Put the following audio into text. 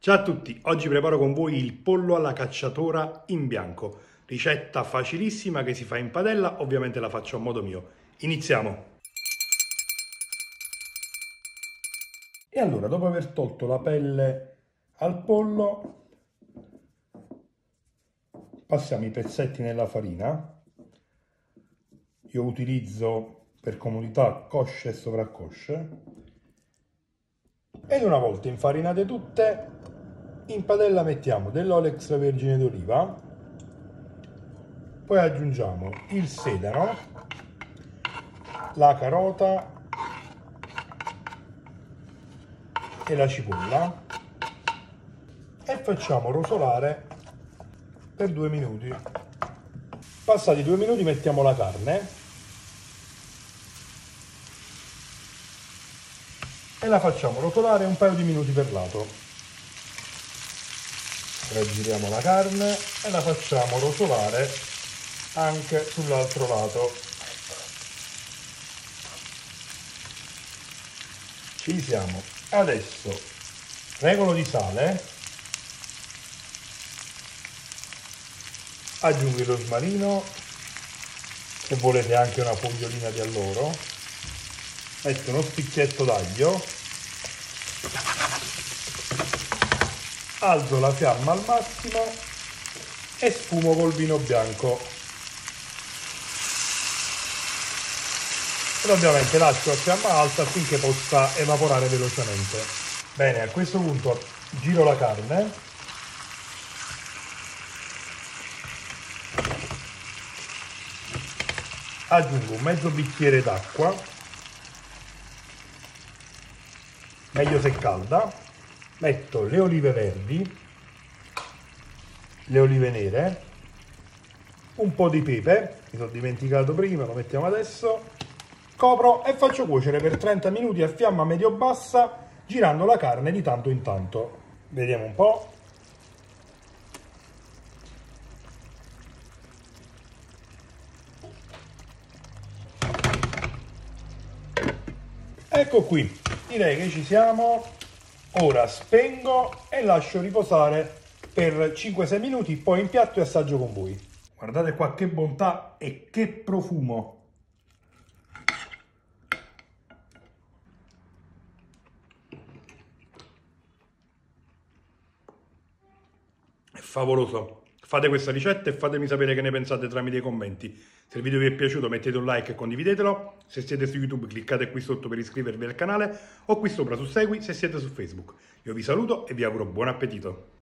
Ciao a tutti, oggi preparo con voi il pollo alla cacciatora in bianco, ricetta facilissima che si fa in padella, ovviamente la faccio a modo mio. Iniziamo! E allora, dopo aver tolto la pelle al pollo, passiamo i pezzetti nella farina. Io utilizzo per comodità cosce e sovraccosce. Ed una volta infarinate tutte, in padella mettiamo dell'olio extravergine d'oliva, poi aggiungiamo il sedano, la carota e la cipolla e facciamo rosolare per 2 minuti. Passati 2 minuti mettiamo la carne e la facciamo rosolare un paio di minuti per lato. Raggiriamo la carne e la facciamo rosolare anche sull'altro lato. Ci siamo. Adesso regolo di sale, aggiungo il rosmarino, se volete anche una fogliolina di alloro, metto uno spicchietto d'aglio, alzo la fiamma al massimo e sfumo col vino bianco. Ed ovviamente lascio a fiamma alta affinché possa evaporare velocemente. Bene, a questo punto giro la carne, aggiungo un mezzo bicchiere d'acqua, meglio se calda, metto le olive verdi, le olive nere, un po' di pepe, mi sono dimenticato prima, lo mettiamo adesso, copro e faccio cuocere per 30 minuti a fiamma medio-bassa, girando la carne di tanto in tanto. Vediamo un po'. Ecco qui, direi che ci siamo. Ora spengo e lascio riposare per 5-6 minuti, poi impiatto e assaggio con voi. Guardate qua che bontà e che profumo! È favoloso. Fate questa ricetta e fatemi sapere che ne pensate tramite i commenti. Se il video vi è piaciuto mettete un like e condividetelo. Se siete su YouTube cliccate qui sotto per iscrivervi al canale o qui sopra su Segui se siete su Facebook. Io vi saluto e vi auguro buon appetito.